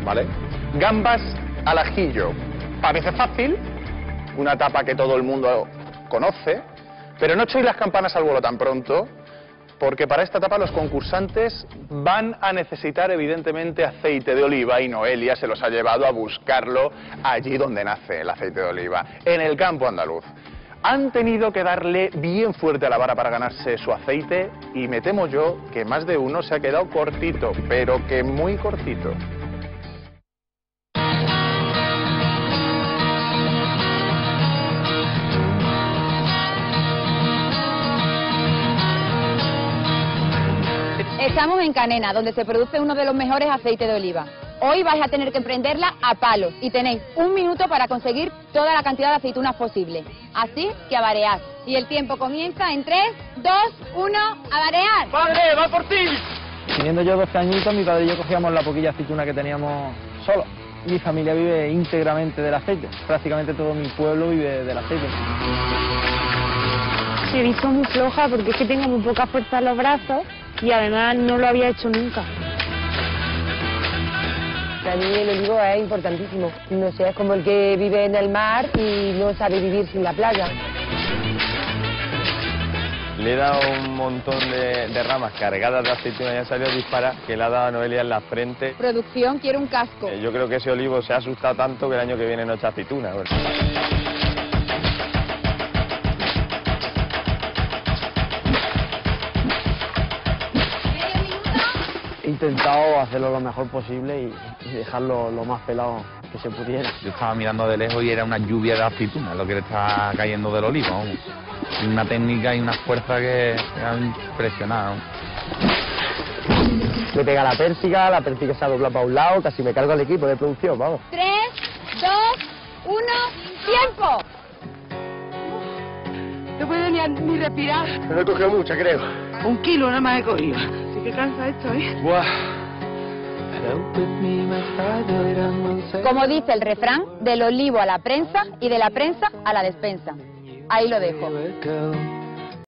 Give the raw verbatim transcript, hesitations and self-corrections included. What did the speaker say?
¿vale? Gambas al ajillo. Parece fácil, una tapa que todo el mundo conoce, pero no echéis las campanas al vuelo tan pronto, porque para esta etapa los concursantes van a necesitar evidentemente aceite de oliva y Noelia se los ha llevado a buscarlo allí donde nace el aceite de oliva, en el campo andaluz. Han tenido que darle bien fuerte a la vara para ganarse su aceite y me temo yo que más de uno se ha quedado cortito, pero que muy cortito. Estamos en Canena, donde se produce uno de los mejores aceites de oliva. Hoy vais a tener que emprenderla a palos y tenéis un minuto para conseguir toda la cantidad de aceitunas posible. Así que a varear. Y el tiempo comienza en tres, dos, uno, ¡a varear! ¡Padre, va por ti! Teniendo yo doce añitos, mi padre y yo cogíamos la poquilla aceituna que teníamos solo. Mi familia vive íntegramente del aceite. Prácticamente todo mi pueblo vive del aceite. Me he visto muy floja porque es que tengo muy poca fuerza en los brazos y además no lo había hecho nunca. Para mí el olivo es importantísimo. No sé, es como el que vive en el mar y no sabe vivir sin la playa. Le he dado un montón de, de ramas cargadas de aceituna y ha salido dispara que le ha dado a Noelia en la frente. Producción quiere un casco. Eh, yo creo que ese olivo se ha asustado tanto que el año que viene no echa aceituna. Bueno. He intentado hacerlo lo mejor posible y, y dejarlo lo más pelado que se pudiera. Yo estaba mirando de lejos y era una lluvia de aceitunas lo que le estaba cayendo del olivo. Vamos. Una técnica y una fuerza que me han impresionado. Me pega la pérsiga, la pérsiga se ha doblado para un lado, casi me cargo al equipo de producción, vamos. Tres, dos, uno, ¡tiempo! No puedo ni, ni respirar. Me he cogido mucha, creo. Un kilo nada más he cogido. Sí que cansa esto, ¿eh? Buah. Como dice el refrán, del olivo a la prensa y de la prensa a la despensa. Ahí lo dejo.